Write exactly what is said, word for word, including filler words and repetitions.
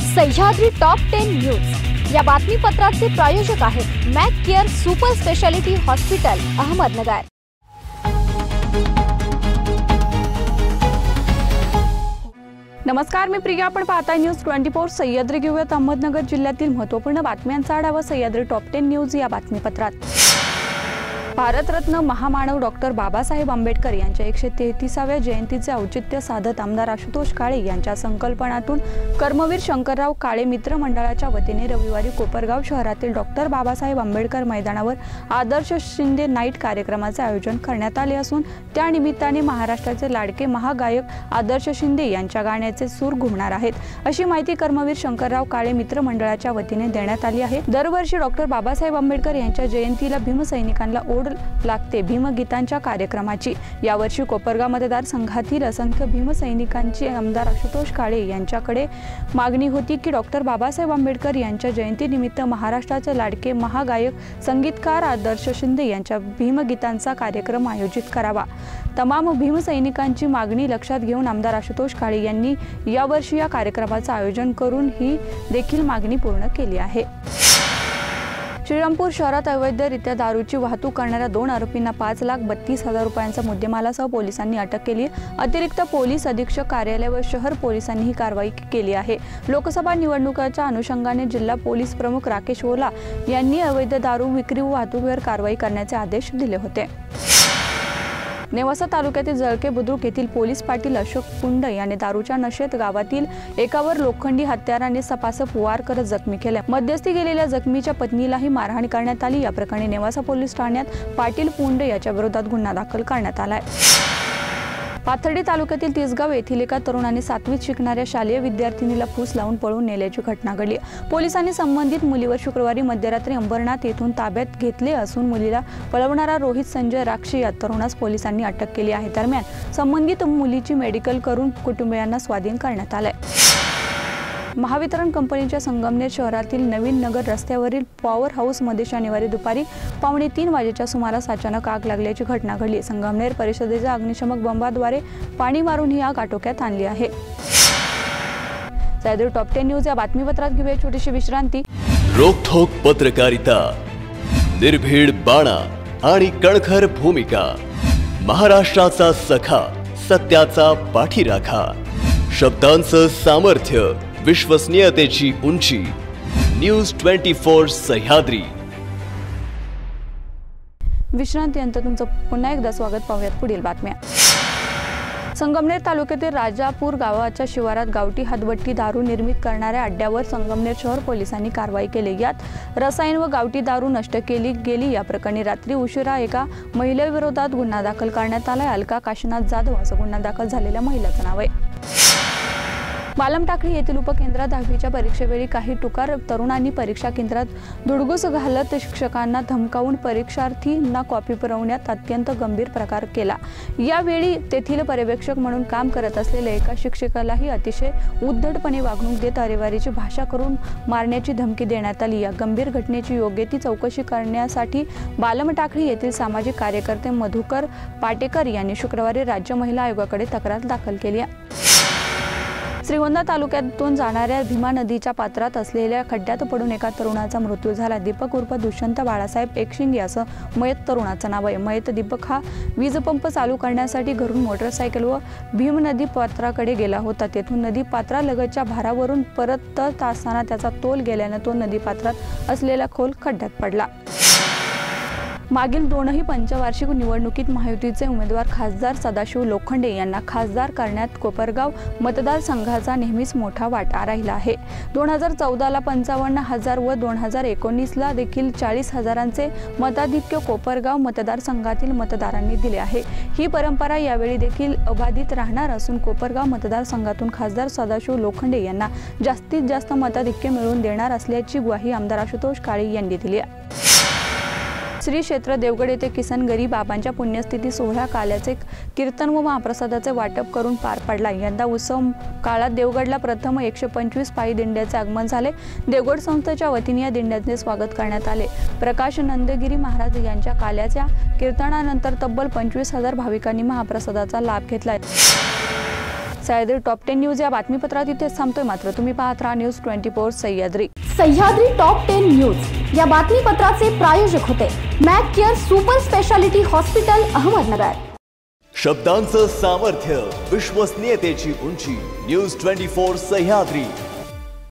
Sahyadri top ten news या बातमीपत्राचे प्रायोजक आहेत Mac Care super speciality hospital Ahmednagar. नमस्कार, मी प्रिया। आपण पाहताय न्यूज ट्वेंटी फोर। सह्याद्री घेऊयात अहमदनगर जिल्ह्यातील महत्त्वपूर्ण बातम्यांचा आढावा सह्याद्री टॉप टेन न्यूज या बातमीपत्रात। भारतरत्न महामानव डॉक्टर बाबासाहेब आंबेडकर यांच्या एकशे तेहतीसाव्या जयंतीचे औचित्य साधत आमदार आशुतोष काळे यांच्या संकल्पनातून कर्मवीर शंकरराव काळे मित्र मंडळाच्या वतीने रविवारी कोपरगाव शहरातील डॉक्टर बाबासाहेब आंबेडकर मैदानावर आदर्श शिंदे नाईट कार्यक्रमाचे आयोजन करण्यात आले असून त्या निमित्ताने महाराष्ट्राचे लाडके महागायक आदर्श शिंदे यांच्या गाण्याचे सूर घुमणार आहेत, अशी माहिती कर्मवीर शंकरराव काळे मित्र मंडळाच्या वतीने देण्यात आली आहे। दरवर्षी डॉक्टर बाबासाहेब आंबेडकर यांच्या जयंतीला भीमसैनिकांना ओढ लागते भीमगीतांच्या कार्यक्रमाची। यावर्षी कोपरगाव मतदारसंघातील असंख्य भीमसैनिकांची आमदार आशुतोष काळे यांच्याकडे मागणी होती की डॉक्टर बाबासाहेब आंबेडकर यांच्या जयंतीनिमित्त महाराष्ट्राचे लाडके महागायक संगीतकार आदर्श शिंदे यांच्या भीमगीतांचा कार्यक्रम आयोजित करावा। तमाम भीमसैनिकांची मागणी लक्षात घेऊन आमदार आशुतोष काळे यांनी यावर्षी या कार्यक्रमाचे आयोजन करून ही देखील मागणी पूर्ण केली आहे। श्रीरामपूर शहरात अवैधरित्या दारूची वाहतूक करणाऱ्या दोन आरोपींना पाच लाख बत्तीस हजार रुपयांचा मुद्देमालासह पोलिसांनी अटक केली। अतिरिक्त पोलीस अधीक्षक कार्यालय व शहर पोलिसांनी ही कारवाई केली आहे। लोकसभा निवडणुकीच्या अनुषंगाने जिल्हा पोलीस प्रमुख राकेश ओला यांनी अवैध दारू विक्री व वाहतुकीवर कारवाई करण्याचे आदेश दिले होते। नेवासा तालुक्यातील जळके बुद्रुक येथील पोलीस पाटील अशोक पुंड याने दारूच्या नशेत गावातील एकावर लोखंडी हत्याराने सपासप वार करत जखमी केले। मध्यस्थी गेलेल्या जखमीच्या पत्नीलाही मारहाण करण्यात आली। या प्रकरणी नेवासा पोलीस ठाण्यात पाटील पुंड याच्या विरोधात गुन्हा दाखल करण्यात आलाय। पाथर्डी तालुक्यातील तिसगाव येथील एका तरुणाने सातवीत शिकणाऱ्या शालेय विद्यार्थिनीला फूस लावून पळून नेल्याची घटना घडली। पोलिसांनी संबंधित मुलीवर शुक्रवारी मध्यरात्री अंबरनाथ येथून ताब्यात घेतले असून मुलीला पळवणारा रोहित संजय राक्षे या तरुणास पोलिसांनी अटक केली आहे। दरम्यान संबंधित मुलीची मेडिकल करून कुटुंबियांना स्वाधीन करण्यात आले। महावितरण कंपनीच्या संगमनेर शहरातील नवीन नगर रस्त्यावरील पॉवर हाऊस मध्ये शनिवारी दुपारी पावणे तीन वाजेच्या सुमारास अचानक आग लागल्याची घटना घडली। संगमनेर परिषदेच्या अग्निशमक बंबाद्वारे पाणी मारून ही आग आटोक्यात आणली आहे। सह्याद्री टॉप टेन न्यूज या बातमीपत्रात घेऊया छोटीशी विश्रांती। रोखोक पत्रकारिता, निर्भीड बाणा आणि कणखर भूमिका, महाराष्ट्राचा सखा, सत्याचा पाठीराखा, शब्दांचं सामर्थ्य, विश्वसनीयतेची उंची, न्यूज ट्वेंटी फोर सह्याद्री। विश्रांतीनंतर तुमचं पुन्हा एकदा स्वागत। पाहूयात पुढील बातम्या। संगमनेर तालुक्यातील राजापूर गावाच्या शिवारात गावठी हातभट्टी दारू निर्मित करणाऱ्या अड्ड्यावर संगमनेर शहर पोलिसांनी कारवाई केली। यात रसायन व गावठी दारू नष्ट केली गेली। या प्रकरणी रात्री उशिरा एका महिलेविरोधात गुन्हा दाखल करण्यात आला। अलका काशीनाथ जाधव असं गुन्हा दाखल झालेल्या महिलेचं नाव आहे। बालम टाकळी येथील उपकेंद्रात दहावीच्या परीक्षेवेळी काही टुकार तरुणांनी परीक्षा केंद्रात धुडगूस घालत शिक्षकांना धमकावून परीक्षार्थींना कॉपी पुरवण्यात अत्यंत गंभीर प्रकार केला। यावेळी तेथील पर्यवेक्षक म्हणून काम करत असलेल्या एका शिक्षकालाही अतिशय उद्धटपणे वागणूक देत अरेवारीची भाषा करून मारण्याची धमकी देण्यात आली। या गंभीर घटनेची योग्य ती चौकशी करण्यासाठी बालम टाकळी येथील सामाजिक कार्यकर्ते मधुकर पाटेकर यांनी शुक्रवारी राज्य महिला आयोगाकडे तक्रार दाखल केली आहे। श्रीगोंदा तालुक्यातून जाणाऱ्या भीमा नदीच्या पात्रात असलेल्या खड्ड्यात पडून एका तरुणाचा मृत्यू झाला। दीपक उर्फ दुष्यंत बाळासाहेब एकशिंगे असं मयत तरुणाचं नाव आहे। मयत दीपक हा वीज पंप चालू करण्यासाठी घरून मोटरसायकल व भीम नदी पात्राकडे गेला होता। तेथून नदी पात्रालगतच्या भारावरून परतत असताना त्याचा तोल गेल्याने तो नदी पात्रात असलेल्या खोल खड्ड्यात पडला। मागील दोनही पंचवार्षिक निवडणुकीत महायुतीचे उमेदवार खासदार सदाशिव लोखंडे यांना खासदार करण्यात कोपरगाव मतदारसंघाचा नेहमीच मोठा वाटा राहिला आहे। दोन हजार चौदाला पंचावन्न हजार व दोन हजार एकोणीसला देखील चाळीस हजारांचे मताधिक्य कोपरगाव मतदारसंघातील मतदारांनी दिले आहे। ही परंपरा यावेळी देखील अबाधित राहणार असून कोपरगाव मतदारसंघातून खासदार सदाशिव लोखंडे यांना जास्तीत जास्त मताधिक्य मिळवून देणार असल्याची ग्वाही आमदार आशुतोष काळे यांनी दिली आहे। श्री क्षेत्र देवगड येथे किसनगरी बाबांच्या पुण्यस्थिती सोहळा काल्याचे कीर्तन व महाप्रसादाचे वाटप करून पार पडला। यंदा उत्सव काळात देवगडला प्रथम एकशे पंचवीस पायी दिंड्याचे आगमन झाले। देवगड संस्थेच्या वतीने या दिंड्याचे स्वागत करण्यात आले। प्रकाश नंदगिरी महाराज यांच्या काल्याच्या कीर्तनानंतर तब्बल पंचवीस हजार भाविकांनी महाप्रसादाचा लाभ घेतला। सह्याद्री टॉप टेन न्यूज या बातमीपत्रात इथेच थांबतोय, मात्र तुम्ही पाहत राहा news twenty four Sahyadri. Sahyadri top ten news या बातमीपत्राचे प्रायोजक होते Mac Care super speciality hospital Ahmednagar. शब्दांचं सामर्थ्य, विश्वसनीयतेची उंची. News twenty four Sahyadri.